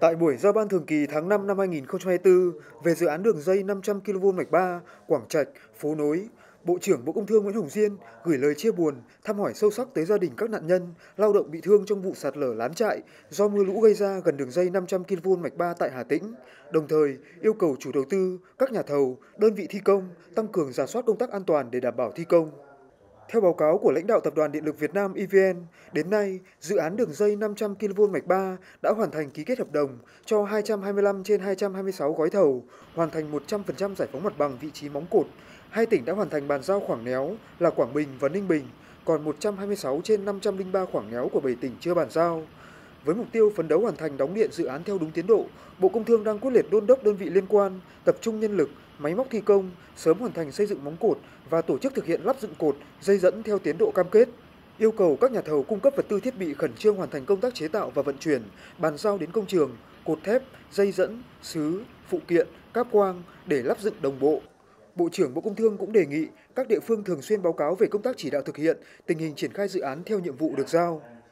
Tại buổi giao ban thường kỳ tháng 5 năm 2024 về dự án đường dây 500 kV mạch 3 Quảng Trạch, Phố Nối, Bộ trưởng Bộ Công Thương Nguyễn Hồng Diên gửi lời chia buồn, thăm hỏi sâu sắc tới gia đình các nạn nhân, lao động bị thương trong vụ sạt lở lán trại do mưa lũ gây ra gần đường dây 500 kV mạch 3 tại Hà Tĩnh, đồng thời yêu cầu chủ đầu tư, các nhà thầu, đơn vị thi công tăng cường rà soát công tác an toàn để đảm bảo thi công. Theo báo cáo của lãnh đạo Tập đoàn Điện lực Việt Nam EVN, đến nay, dự án đường dây 500 kV mạch 3 đã hoàn thành ký kết hợp đồng cho 225 trên 226 gói thầu, hoàn thành 100% giải phóng mặt bằng vị trí móng cột. Hai tỉnh đã hoàn thành bàn giao khoảng néo là Quảng Bình và Ninh Bình, còn 126 trên 503 khoảng néo của 7 tỉnh chưa bàn giao. Với mục tiêu phấn đấu hoàn thành đóng điện dự án theo đúng tiến độ, Bộ Công Thương đang quyết liệt đôn đốc đơn vị liên quan tập trung nhân lực, máy móc thi công, sớm hoàn thành xây dựng móng cột và tổ chức thực hiện lắp dựng cột, dây dẫn theo tiến độ cam kết. Yêu cầu các nhà thầu cung cấp vật tư thiết bị khẩn trương hoàn thành công tác chế tạo và vận chuyển, bàn giao đến công trường, cột thép, dây dẫn, sứ, phụ kiện, cáp quang để lắp dựng đồng bộ. Bộ trưởng Bộ Công Thương cũng đề nghị các địa phương thường xuyên báo cáo về công tác chỉ đạo thực hiện, tình hình triển khai dự án theo nhiệm vụ được giao.